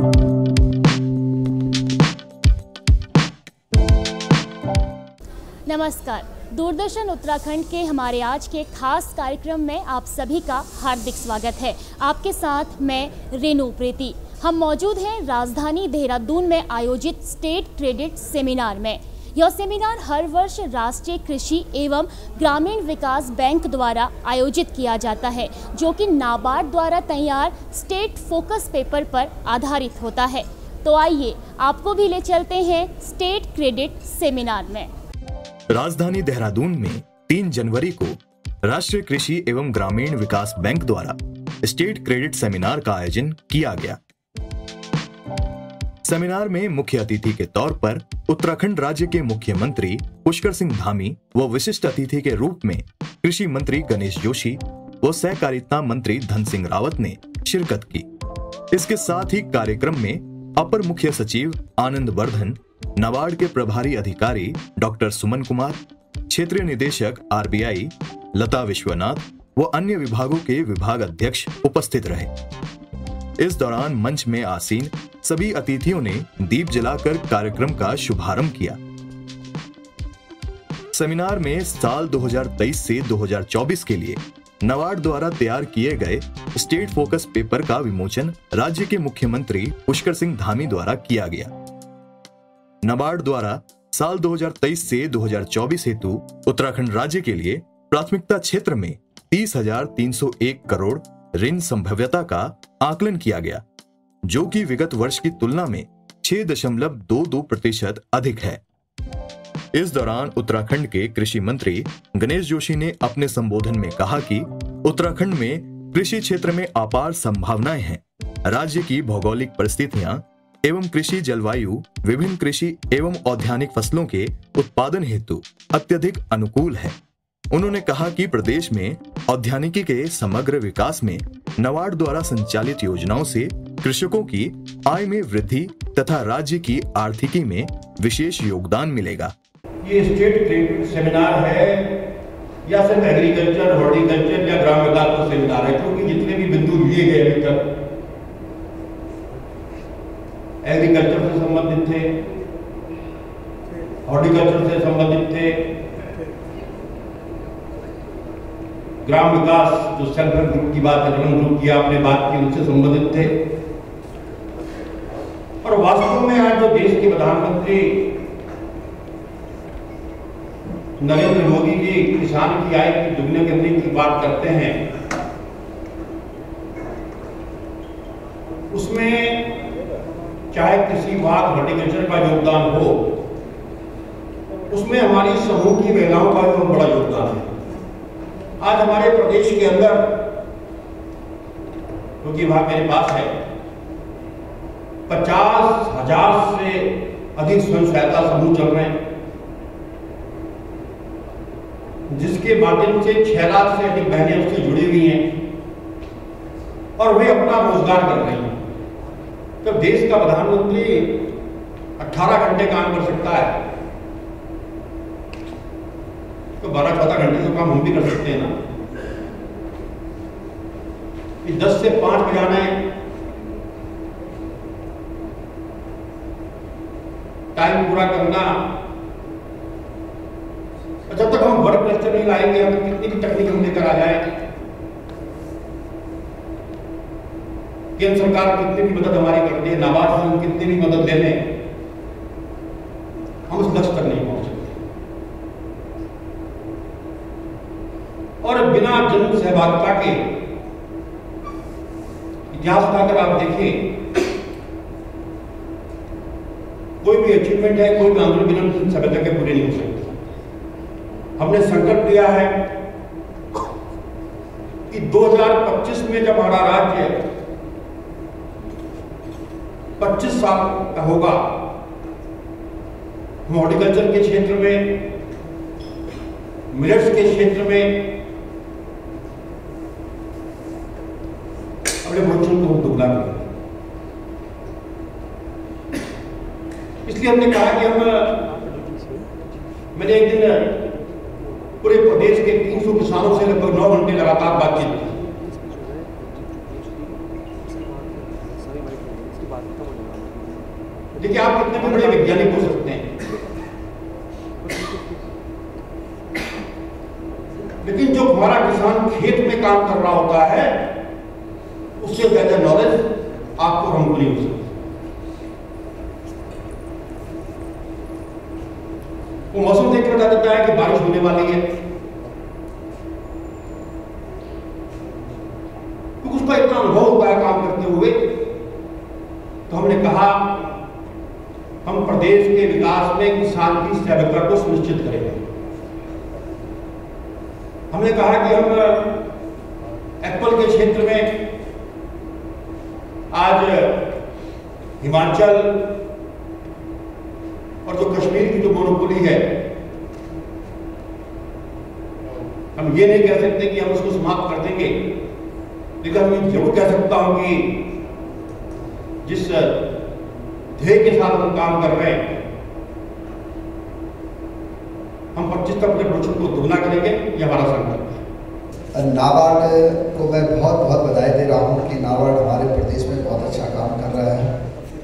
नमस्कार। दूरदर्शन उत्तराखंड के हमारे आज के खास कार्यक्रम में आप सभी का हार्दिक स्वागत है। आपके साथ मैं रेनू प्रीति। हम मौजूद हैं राजधानी देहरादून में आयोजित स्टेट क्रेडिट सेमिनार में। यह सेमिनार हर वर्ष राष्ट्रीय कृषि एवं ग्रामीण विकास बैंक द्वारा आयोजित किया जाता है, जो कि नाबार्ड द्वारा तैयार स्टेट फोकस पेपर पर आधारित होता है। तो आइए आपको भी ले चलते हैं स्टेट क्रेडिट सेमिनार में। राजधानी देहरादून में 3 जनवरी को राष्ट्रीय कृषि एवं ग्रामीण विकास बैंक द्वारा स्टेट क्रेडिट सेमिनार का आयोजन किया गया। सेमिनार में मुख्य अतिथि के तौर पर उत्तराखंड राज्य के मुख्यमंत्री पुष्कर सिंह धामी व विशिष्ट अतिथि के रूप में कृषि मंत्री गणेश जोशी व सहकारिता मंत्री धन सिंह रावत ने शिरकत की। इसके साथ ही कार्यक्रम में अपर मुख्य सचिव आनंद वर्धन, नाबार्ड के प्रभारी अधिकारी डॉक्टर सुमन कुमार, क्षेत्रीय निदेशक आरबीआई लता विश्वनाथ व अन्य विभागों के विभाग अध्यक्ष उपस्थित रहे। इस दौरान मंच में आसीन सभी अतिथियों ने दीप जलाकर कार्यक्रम का शुभारंभ किया। सेमिनार में साल 2023 से 2024 के लिए नाबार्ड द्वारा तैयार किए गए स्टेट फोकस पेपर का विमोचन राज्य के मुख्यमंत्री पुष्कर सिंह धामी द्वारा किया गया। नाबार्ड द्वारा साल 2023 से 2024 हेतु उत्तराखंड राज्य के लिए प्राथमिकता क्षेत्र में 30,301 करोड़ ऋण संभाव्यता का आकलन किया गया, जो कि विगत वर्ष की तुलना में 6.22% अधिक है। इस दौरान उत्तराखंड के कृषि मंत्री गणेश जोशी ने अपने संबोधन में कहा कि उत्तराखंड में कृषि क्षेत्र में अपार संभावनाएं हैं। राज्य की भौगोलिक परिस्थितियां एवं कृषि जलवायु विभिन्न कृषि एवं औद्यानिक फसलों के उत्पादन हेतु अत्यधिक अनुकूल है। उन्होंने कहा कि प्रदेश में औद्यानिकी के समग्र विकास में नाबार्ड द्वारा संचालित योजनाओं से कृषकों की आय में वृद्धि तथा राज्य की आर्थिकी में विशेष योगदान मिलेगा। ये स्टेट क्रेडिट सेमिनार है या सिर्फ एग्रीकल्चर, हॉर्टिकल्चर या ग्राम विकास का सेमिनार है? क्योंकि जितने भी बिंदु लिए गए अभी तक एग्रीकल्चर से संबंधित थे, हॉर्टिकल्चर से संबंधित थे, ग्राम विकास जो सेल्फ हेल्प ग्रुप की बात है, जो ग्रुप की आपने बात की, उनसे संबंधित थे। और वास्तव में आज जो देश के प्रधानमंत्री नरेंद्र मोदी जी किसान की आय की दुगने करने की बात करते हैं, उसमें चाहे कृषि विभाग, हॉर्टिकल्चर का योगदान हो, उसमें हमारी समूह की महिलाओं का भी बड़ा योगदान है। आज हमारे प्रदेश के अंदर, क्योंकि विभाग मेरे पास है, 50,000 से अधिक स्वयं सहायता समूह चल रहे हैं, जिसके माध्यम से 6 लाख से अधिक बहनें उससे जुड़ी हुई हैं और वे अपना रोजगार कर रही हैं। तो देश का प्रधानमंत्री 18 घंटे काम कर सकता है, तो 12-14 घंटे का काम हम भी कर सकते हैं ना। 10 से 5 बजाना है, टाइम पूरा करना। जब तक हम वर्क कल्चर नहीं लाएंगे, हम कितनी भी तकनीक हम लेकर आ जाए, केंद्र सरकार कितनी भी मदद हमारी करती है, नाबार्ड से हम कितनी भी मदद ले लें, हम उस लक्ष्य तक नहीं पहुंच सकते। और बिना जन सहभागिता के इतिहास का अगर आप देखें, कोई भी अचीवमेंट है, कोई भी आंदोलन बिना जन सहभागिता के पूरे नहीं हो सकते। हमने संकल्प लिया है कि 2025 में जब हमारा राज्य 25 साल का होगा, हम हॉर्टिकल्चर के क्षेत्र में, मिलेट्स के क्षेत्र में अपने प्रोडक्शन को दुगना करें। इसलिए हमने कहा कि मैंने एक दिन पूरे प्रदेश के 300 किसानों से लगभग 9 घंटे लगातार बातचीत की। देखिए, आप कितने भी बड़े वैज्ञानिक हो सकते हैं, लेकिन जो हमारा किसान खेत में काम कर रहा होता है उससे ज्यादा नॉलेज आपको हमको नहीं हो सकती। वो मौसम देखकर बता देता है कि बारिश होने वाली है, तो उसका इतना अनुभव होता है काम करते हुए। तो हमने कहा हम प्रदेश के विकास में किसान की सहभागिता को सुनिश्चित करेंगे। हमने कहा कि हम एप्पल के क्षेत्र में आज हिमाचल और जो कश्मीर की जो मोनोपोली है, हम ये नहीं कह सकते कि हम उसको समाप्त कर देंगे, लेकिन मैं जरूर कह सकता हूं कि जिस ध्येय के साथ हम काम कर रहे हैं, हम 25 तक प्रोडक्शन को दोगुना करेंगे, ये हमारा संकल्प है। नाबार्ड को मैं बहुत बहुत बधाई दे रहा हूँ कि नाबार्ड हमारे प्रदेश में बहुत अच्छा काम कर रहा है।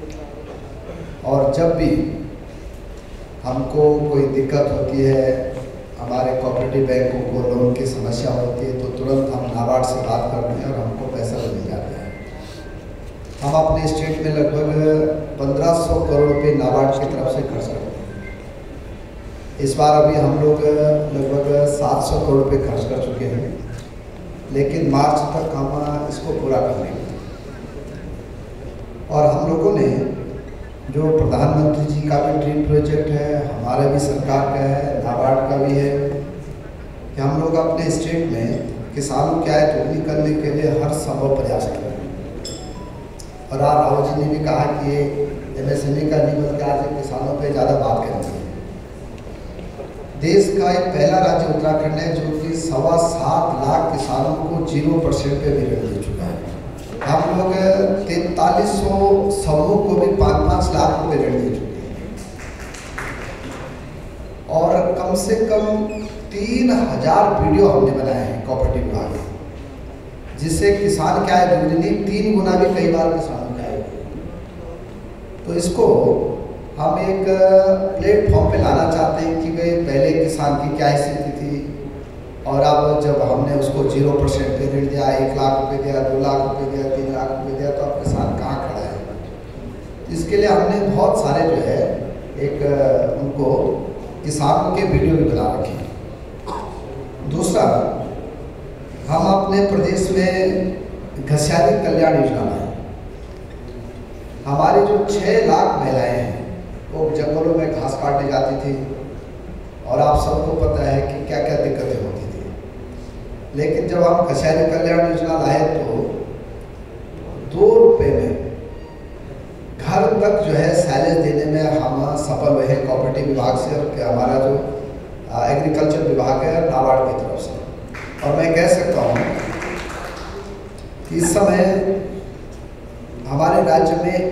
और जब भी हमको कोई दिक्कत होती है, हमारे कोऑपरेटिव बैंकों को लोन की समस्या होती है, तो तुरंत हम नाबार्ड से बात करते हैं और हमको पैसा मिल जाता है। हम अपने स्टेट में लगभग 1500 करोड़ रुपये नाबार्ड की तरफ से खर्च करते हैं। इस बार अभी हम लोग लगभग 700 करोड़ रुपये खर्च कर चुके हैं, लेकिन मार्च तक हम इसको पूरा कर लेंगे। और हम लोगों ने जो प्रधानमंत्री जी का भी ड्रीम प्रोजेक्ट है, हमारे भी सरकार का है, नाबार्ड का भी है, कि हम लोग अपने स्टेट में किसानों की आय दोगुनी करने के लिए हर संभव प्रयास कर रहे हैं। और आज राहुल जी ने भी कहा कि ये MSME का नहीं बल्कि आज किसानों पे ज़्यादा बात करेंगे। देश का एक पहला राज्य उत्तराखंड है जो कि 7.25 लाख किसानों को 0% पे भी ऋण दे चुका है। हम लोग 4300 समूह को भी 5-5 लाख रुपए ऋण दे चुके हैं। और कम से कम 3000 वीडियो हमने बनाए हैं कोऑपरेटिव विभाग में, जिससे किसान क्या है दुगनी 3 गुना भी कई बार किसानों का है। तो इसको हम एक प्लेटफॉर्म पे लाना चाहते हैं कि भाई पहले किसान की क्या स्थिति थी और अब जब हमने उसको 0% पे ऋण दिया, 1 लाख रुपए दिया, 2 लाख रुपए दिया, 3 लाख रुपए दिया, तो अब किसान कहाँ खड़ा है। इसके लिए हमने बहुत सारे जो है एक उनको किसानों के वीडियो भी बना रखे हैं। दूसरा, हम अपने प्रदेश में घसियाली कल्याण योजना में हमारी जो 6 लाख महिलाएं हैं वो जंगलों में घास काटने जाती थी, और आप सबको पता है कि क्या क्या दिक्कतें होती थी। लेकिन जब हम घसियाली कल्याण योजना लाए तो 2 रुपये में घर तक जो है सैलेज देने में हम सफल हुए हैं कोऑपरेटिव विभाग से, और हमारा जो एग्रीकल्चर विभाग है नाबार्ड की तरफ से। और मैं कह सकता हूँ कि इस समय हमारे राज्य में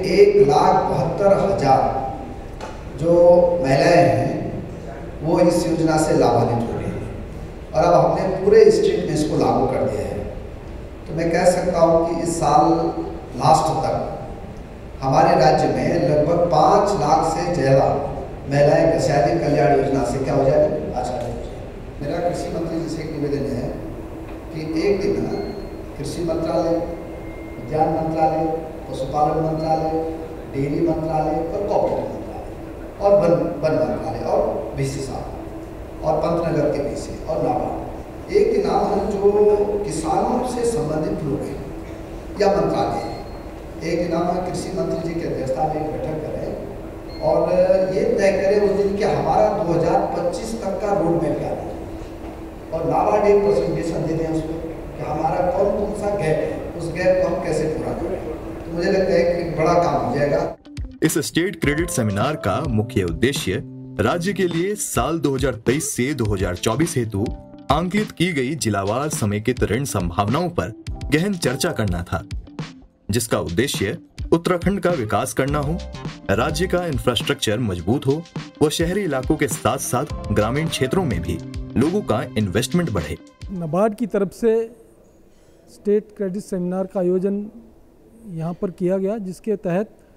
1,72,000 जो महिलाएं हैं वो इस योजना से लाभान्वित हो रही हैं, और अब हमने पूरे स्टेट में इसको लागू कर दिया है। तो मैं कह सकता हूँ कि इस साल लास्ट तक हमारे राज्य में लगभग 5 लाख से ज़्यादा महिलाएं घसियाली कल्याण योजना से क्या हो जाएगी, आचार्य हो जाए। मेरा कृषि मंत्री जी से एक निवेदन है कि एक दिन कृषि मंत्रालय, उद्यान मंत्रालय, पशुपालन मंत्रालय, डेयरी मंत्रालय और कोऑपरेटिव और वन मंत्रालय और VC साहब और पंतनगर के VC और नाबार्ड, एक दिन हम जो किसानों से संबंधित लोग हैं या मंत्रालय है, एक दिन हम कृषि मंत्री जी की अध्यक्षता में एक बैठक करें और ये तय करें उस दिन कि हमारा 2025 तक का रोड मैप क्या है, और नाबार्ड एक प्रेजेंटेशन दे दें उस पर कि हमारा कौन सा गैप है, उस गैप को हम कैसे पूरा करें। तो मुझे लगता है कि बड़ा काम हो जाएगा। इस स्टेट क्रेडिट सेमिनार का मुख्य उद्देश्य राज्य के लिए साल 2023 से 2024 हेतु आंकित की गई जिलावार समेकित ऋण संभावनाओं पर गहन चर्चा करना था, जिसका उद्देश्य उत्तराखंड का विकास करना हो, राज्य का इंफ्रास्ट्रक्चर मजबूत हो व शहरी इलाकों के साथ साथ ग्रामीण क्षेत्रों में भी लोगों का इन्वेस्टमेंट बढ़े। नाबार्ड की तरफ से स्टेट क्रेडिट सेमिनार का आयोजन यहाँ पर किया गया, जिसके तहत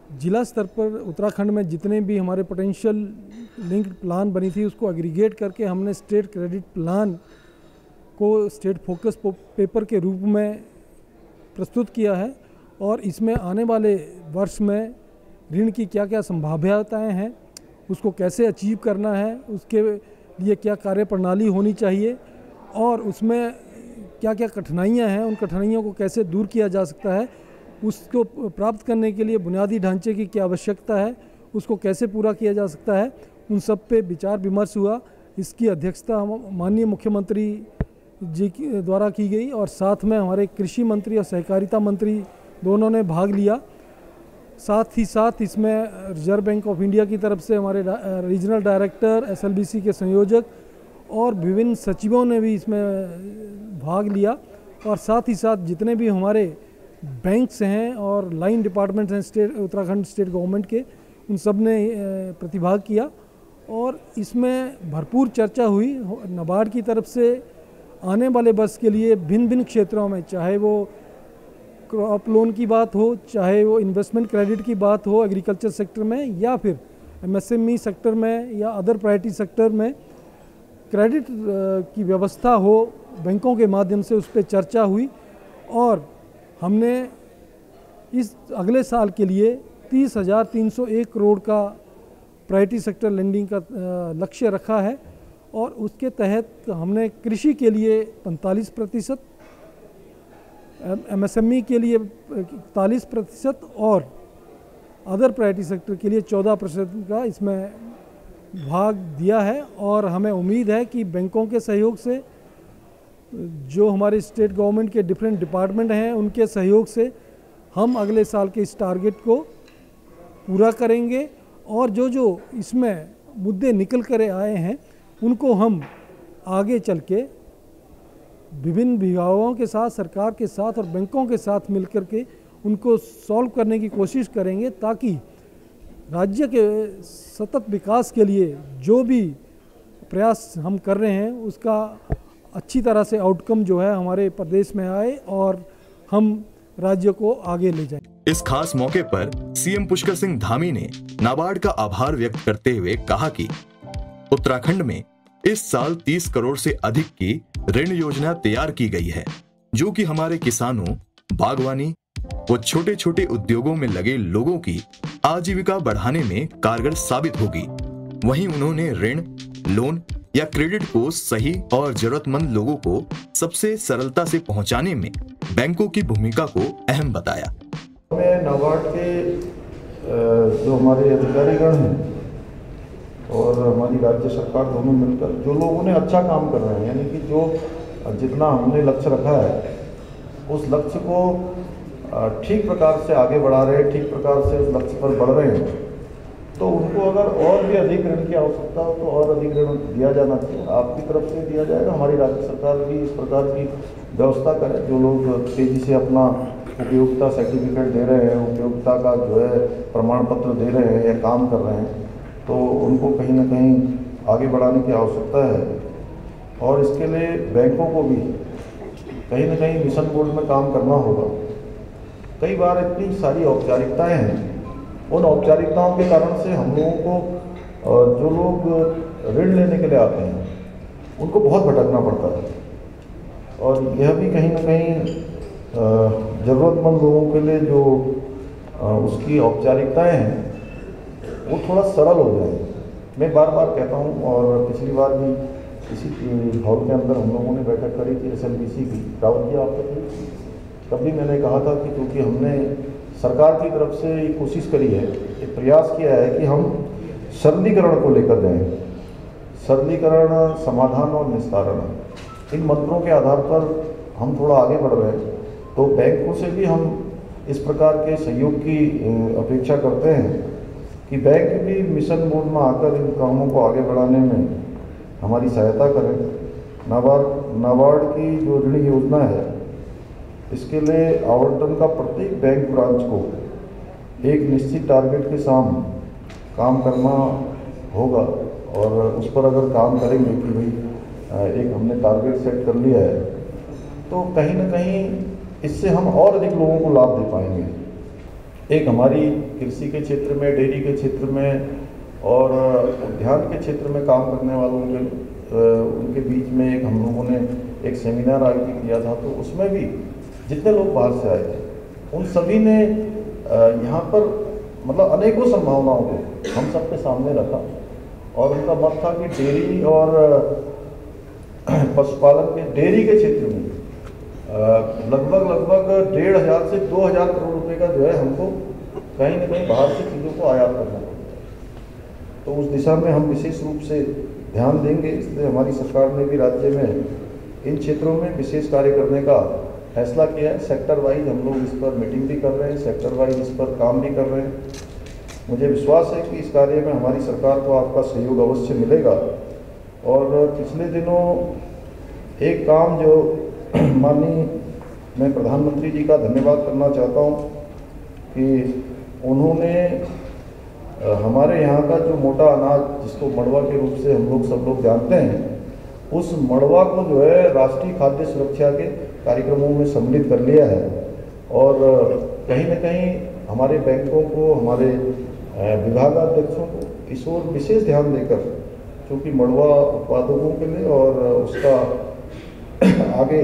जिला स्तर पर उत्तराखंड में जितने भी हमारे पोटेंशियल लिंक्ड प्लान बनी थी उसको एग्रीगेट करके हमने स्टेट क्रेडिट प्लान को स्टेट फोकस पेपर के रूप में प्रस्तुत किया है और इसमें आने वाले वर्ष में ऋण की क्या क्या संभाव्यताएं हैं, उसको कैसे अचीव करना है, उसके लिए क्या कार्य प्रणाली होनी चाहिए और उसमें क्या क्या कठिनाइयां हैं, उन कठिनाइयों को कैसे दूर किया जा सकता है, उसको प्राप्त करने के लिए बुनियादी ढांचे की क्या आवश्यकता है, उसको कैसे पूरा किया जा सकता है, उन सब पे विचार विमर्श हुआ। इसकी अध्यक्षता माननीय मुख्यमंत्री जी द्वारा की गई और साथ में हमारे कृषि मंत्री और सहकारिता मंत्री दोनों ने भाग लिया। साथ ही साथ इसमें रिजर्व बैंक ऑफ इंडिया की तरफ से हमारे रीजनल डायरेक्टर, एसएलबीसी के संयोजक और विभिन्न सचिवों ने भी इसमें भाग लिया और साथ ही साथ जितने भी हमारे बैंक्स हैं और लाइन डिपार्टमेंट्स हैं उत्तराखंड स्टेट गवर्नमेंट के, उन सब ने प्रतिभाग किया और इसमें भरपूर चर्चा हुई। नाबार्ड की तरफ से आने वाले वर्ष के लिए भिन्न भिन्न क्षेत्रों में, चाहे वो क्रॉप लोन की बात हो, चाहे वो इन्वेस्टमेंट क्रेडिट की बात हो एग्रीकल्चर सेक्टर में या फिर एमएसएमई सेक्टर में या अदर प्रायोरिटी सेक्टर में क्रेडिट की व्यवस्था हो बैंकों के माध्यम से, उस पर चर्चा हुई और हमने इस अगले साल के लिए 30,301 करोड़ का प्रायोरिटी सेक्टर लेंडिंग का लक्ष्य रखा है और उसके तहत हमने कृषि के लिए 45%, एमएसएमई के लिए 41% और अदर प्रायोरिटी सेक्टर के लिए 14% का इसमें भाग दिया है और हमें उम्मीद है कि बैंकों के सहयोग से, जो हमारे स्टेट गवर्नमेंट के डिफरेंट डिपार्टमेंट हैं उनके सहयोग से हम अगले साल के इस टारगेट को पूरा करेंगे और जो इसमें मुद्दे निकल कर आए हैं उनको हम आगे चल के विभिन्न विभागों के साथ, सरकार के साथ और बैंकों के साथ मिलकर के उनको सॉल्व करने की कोशिश करेंगे ताकि राज्य के सतत विकास के लिए जो भी प्रयास हम कर रहे हैं उसका अच्छी तरह से आउटकम जो है हमारे प्रदेश में आए और हम राज्य को आगे ले जाएं। इस खास मौके पर सीएम पुष्कर सिंह धामी ने नाबार्ड का आभार व्यक्त करते हुए कहा कि उत्तराखंड में इस साल 30 करोड़ से अधिक की ऋण योजना तैयार की गई है, जो कि हमारे किसानों, बागवानी व छोटे छोटे उद्योगों में लगे लोगों की आजीविका बढ़ाने में कारगर साबित होगी। वहीं उन्होंने ऋण, लोन या क्रेडिट को सही और जरूरतमंद लोगों को सबसे सरलता से पहुंचाने में बैंकों की भूमिका को अहम बताया। नाबार्ड के जो हमारे अधिकारीगण हैं और हमारी राज्य सरकार दोनों मिलकर जो लोगों ने अच्छा काम कर रहे हैं, यानी कि जो जितना हमने लक्ष्य रखा है उस लक्ष्य को ठीक प्रकार से आगे बढ़ा रहे हैं, ठीक प्रकार से उस लक्ष्य पर बढ़ रहे हैं, तो उनको अगर और भी अधिक ऋण की आवश्यकता हो तो और अधिक ऋण दिया जाना चाहिए। आपकी तरफ से दिया जाएगा, हमारी राज्य सरकार भी इस प्रकार की व्यवस्था करे। जो लोग तेज़ी से अपना उपयोगिता सर्टिफिकेट दे रहे हैं, उपयोगिता का जो है प्रमाण पत्र दे रहे हैं या काम कर रहे हैं, तो उनको कहीं ना कहीं आगे बढ़ाने की आवश्यकता है और इसके लिए बैंकों को भी कहीं ना कहीं मिशन मोड में काम करना होगा। कई बार इतनी सारी औपचारिकताएं हैं, उन औपचारिकताओं के कारण से हम लोगों को जो लोग ऋण लेने के लिए आते हैं उनको बहुत भटकना पड़ता है और यह भी कहीं ना कहीं ज़रूरतमंद लोगों के लिए जो उसकी औपचारिकताएं हैं वो थोड़ा सरल हो जाए। मैं बार बार कहता हूँ और पिछली बार भी इसी हॉल के अंदर हम लोगों ने बैठक करी थी एसएलबीसी की, रावत जी आप तक, तब भी मैंने कहा था कि क्योंकि हमने सरकार की तरफ से ये कोशिश करी है, एक प्रयास किया है कि हम सरलीकरण को लेकर जाएं। सरलीकरण, समाधान और निस्तारण, इन मंत्रों के आधार पर हम थोड़ा आगे बढ़ रहे हैं। तो बैंकों से भी हम इस प्रकार के सहयोग की अपेक्षा करते हैं कि बैंक भी मिशन मोड में आकर इन कामों को आगे बढ़ाने में हमारी सहायता करें। नाबार्ड की जो ऋण योजना है, इसके लिए आवंटन का प्रत्येक बैंक ब्रांच को एक निश्चित टारगेट के सामने काम करना होगा और उस पर अगर काम करेंगे कि भाई एक हमने टारगेट सेट कर लिया है, तो कहीं ना कहीं इससे हम और अधिक लोगों को लाभ दे पाएंगे। एक हमारी कृषि के क्षेत्र में, डेयरी के क्षेत्र में और उद्यान के क्षेत्र में काम करने वालों के उनके बीच में एक हम लोगों ने एक सेमिनार आयोजित किया था। तो उसमें भी जितने लोग बाहर से आए थे उन सभी ने यहाँ पर मतलब अनेकों संभावनाओं को हम सबके सामने रखा और उनका मत था कि डेयरी और पशुपालन के डेयरी के क्षेत्र में लगभग 1500 से 2000 करोड़ रुपए का जो है हमको कहीं ना कहीं बाहर से चीज़ों को आयात करना पड़ता है। तो उस दिशा में हम विशेष रूप से ध्यान देंगे। इसलिए हमारी सरकार ने भी राज्य में इन क्षेत्रों में विशेष कार्य करने का फैसला किया है। सेक्टर वाइज हम लोग इस पर मीटिंग भी कर रहे हैं, सेक्टर वाइज इस पर काम भी कर रहे हैं। मुझे विश्वास है कि इस कार्य में हमारी सरकार को आपका सहयोग अवश्य मिलेगा। और पिछले दिनों एक काम जो माननीय मैं प्रधानमंत्री जी का धन्यवाद करना चाहता हूँ कि उन्होंने हमारे यहाँ का जो मोटा अनाज जिसको मड़वा के रूप से हम लोग सब लोग जानते हैं, उस मड़वा को जो है राष्ट्रीय खाद्य सुरक्षा के कार्यक्रमों में सम्मिलित कर लिया है। और कहीं ना कहीं हमारे बैंकों को, हमारे विभागाध्यक्षों को इस ओर विशेष ध्यान देकर, क्योंकि मड़वा उत्पादकों के लिए और उसका आगे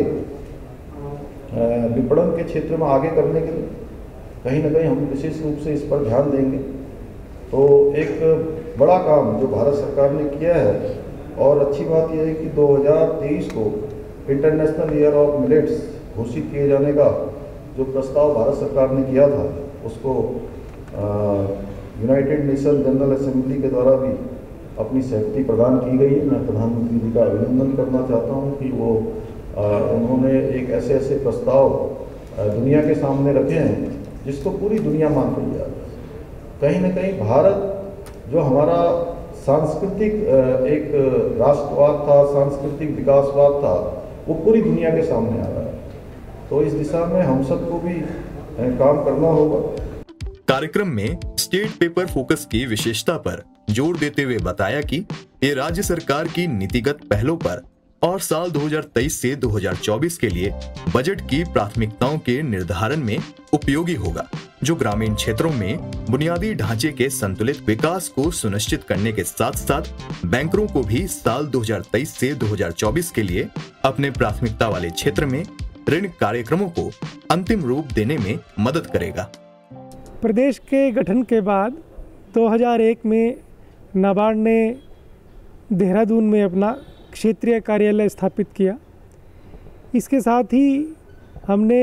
विपणन के क्षेत्र में आगे करने के लिए कहीं ना कहीं हम विशेष रूप से इस पर ध्यान देंगे। तो एक बड़ा काम जो भारत सरकार ने किया है और अच्छी बात यह है कि 2023 को इंटरनेशनल ईयर ऑफ मिलेट्स घोषित किए जाने का जो प्रस्ताव भारत सरकार ने किया था उसको यूनाइटेड नेशन जनरल असेंबली के द्वारा भी अपनी सहमति प्रदान की गई है। मैं प्रधानमंत्री जी का अभिनंदन करना चाहता हूं कि वो उन्होंने एक ऐसे प्रस्ताव दुनिया के सामने रखे हैं जिसको पूरी दुनिया मान रही है। कहीं ना कहीं भारत जो हमारा सांस्कृतिक एक राष्ट्रवाद था, सांस्कृतिक विकासवाद था, वो पूरी दुनिया के सामने आ रहा है। तो इस दिशा में हम सबको भी काम करना होगा। कार्यक्रम में स्टेट पेपर फोकस की विशेषता पर जोर देते हुए बताया कि ये राज्य सरकार की नीतिगत पहलों पर और साल 2023 से 2024 के लिए बजट की प्राथमिकताओं के निर्धारण में उपयोगी होगा, जो ग्रामीण क्षेत्रों में बुनियादी ढांचे के संतुलित विकास को सुनिश्चित करने के साथ साथ बैंकरों को भी साल 2023 से 2024 के लिए अपने प्राथमिकता वाले क्षेत्र में ऋण कार्यक्रमों को अंतिम रूप देने में मदद करेगा। प्रदेश के गठन के बाद 2001 में नाबार्ड ने देहरादून में अपना क्षेत्रीय कार्यालय स्थापित किया। इसके साथ ही हमने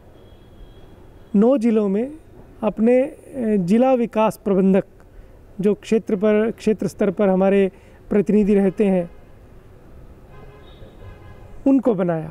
9 जिलों में अपने जिला विकास प्रबंधक जो क्षेत्र स्तर पर हमारे प्रतिनिधि रहते हैं उनको बनाया।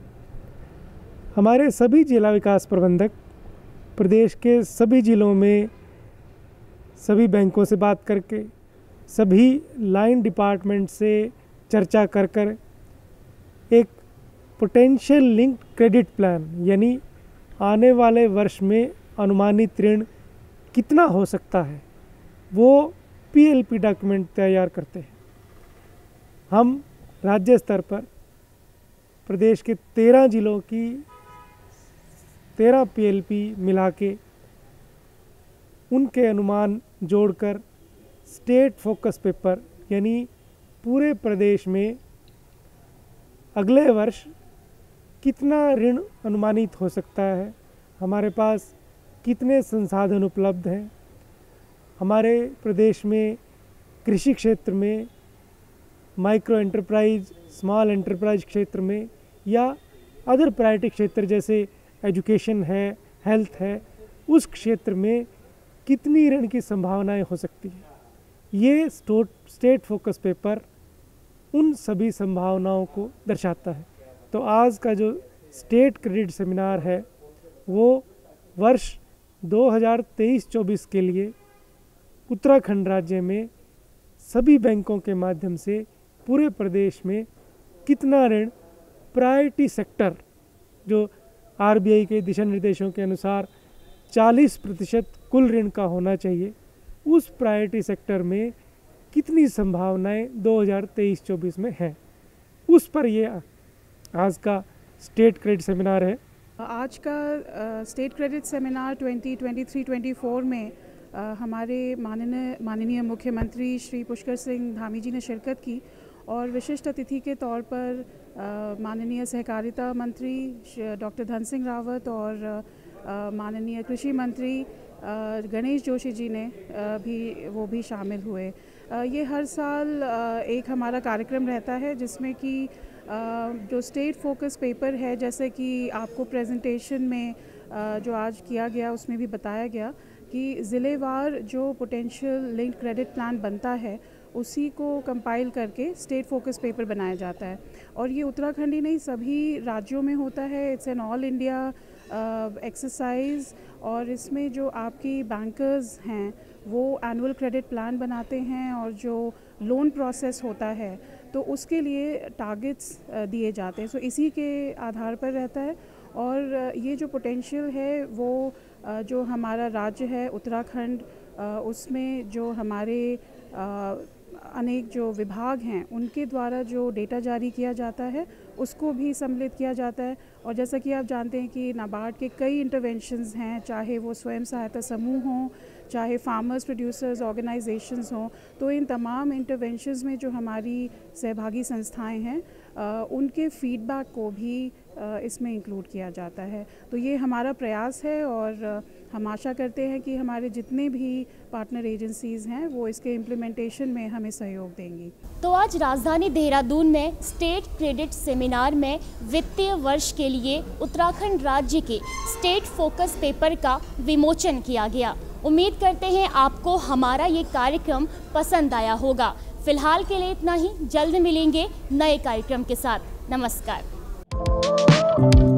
हमारे सभी जिला विकास प्रबंधक प्रदेश के सभी जिलों में सभी बैंकों से बात करके, सभी लाइन डिपार्टमेंट से चर्चा कर एक पोटेंशियल लिंक्ड क्रेडिट प्लान यानी आने वाले वर्ष में अनुमानित ऋण कितना हो सकता है वो पीएलपी डॉक्यूमेंट तैयार करते हैं। हम राज्य स्तर पर प्रदेश के 13 जिलों की 13 पीएलपी मिला के उनके अनुमान जोड़कर स्टेट फोकस पेपर यानी पूरे प्रदेश में अगले वर्ष कितना ऋण अनुमानित हो सकता है, हमारे पास कितने संसाधन उपलब्ध हैं, हमारे प्रदेश में कृषि क्षेत्र में, माइक्रो एंटरप्राइज, स्मॉल एंटरप्राइज क्षेत्र में या अदर प्रायोरिटी क्षेत्र जैसे एजुकेशन है, हेल्थ है, उस क्षेत्र में कितनी ऋण की संभावनाएं हो सकती हैं। ये स्टेट फोकस पेपर उन सभी संभावनाओं को दर्शाता है। तो आज का जो स्टेट क्रेडिट सेमिनार है वो वर्ष 2023-24 के लिए उत्तराखंड राज्य में सभी बैंकों के माध्यम से पूरे प्रदेश में कितना ऋण प्रायोरिटी सेक्टर जो आरबीआई के दिशा निर्देशों के अनुसार 40% कुल ऋण का होना चाहिए, उस प्रायोरिटी सेक्टर में कितनी संभावनाएं 2023-24 में हैं, उस पर ये आज का स्टेट क्रेडिट सेमिनार है। आज का स्टेट क्रेडिट सेमिनार 2023-24 में हमारे माननीय मुख्यमंत्री श्री पुष्कर सिंह धामी जी ने शिरकत की और विशिष्ट अतिथि के तौर पर माननीय सहकारिता मंत्री डॉक्टर धन सिंह रावत और माननीय कृषि मंत्री गणेश जोशी जी ने भी शामिल हुए। ये हर साल एक हमारा कार्यक्रम रहता है जिसमें कि जो स्टेट फोकस पेपर है, जैसे कि आपको प्रेजेंटेशन में जो आज किया गया उसमें भी बताया गया कि ज़िलेवार जो पोटेंशियल लिंक्ड क्रेडिट प्लान बनता है उसी को कंपाइल करके स्टेट फोकस पेपर बनाया जाता है और ये उत्तराखंड ही नहीं सभी राज्यों में होता है। It's an all India exercise और इसमें जो आपकी बैंकर्स हैं वो एनुअल क्रेडिट प्लान बनाते हैं और जो लोन प्रोसेस होता है तो उसके लिए टारगेट्स दिए जाते हैं। सो इसी के आधार पर रहता है और ये जो पोटेंशियल है वो जो हमारा राज्य है उत्तराखंड, उसमें जो हमारे अनेक जो विभाग हैं उनके द्वारा जो डेटा जारी किया जाता है उसको भी सम्मिलित किया जाता है। और जैसा कि आप जानते हैं कि नाबार्ड के कई इंटरवेंशंस हैं, चाहे वो स्वयं सहायता समूह हों, चाहे फार्मर्स प्रोड्यूसर्स ऑर्गेनाइजेशंस हों, तो इन तमाम इंटरवेंशंस में जो हमारी सहभागी संस्थाएं हैं उनके फीडबैक को भी इसमें इंक्लूड किया जाता है। तो ये हमारा प्रयास है और हम आशा करते हैं कि हमारे जितने भी पार्टनर एजेंसीज़ हैं वो इसके इम्प्लीमेंटेशन में हमें सहयोग देंगी। तो आज राजधानी देहरादून में स्टेट क्रेडिट सेमिनार में वित्तीय वर्ष के लिए उत्तराखंड राज्य के स्टेट फोकस पेपर का विमोचन किया गया। उम्मीद करते हैं आपको हमारा ये कार्यक्रम पसंद आया होगा। फिलहाल के लिए इतना ही, जल्द मिलेंगे नए कार्यक्रम के साथ। नमस्कार।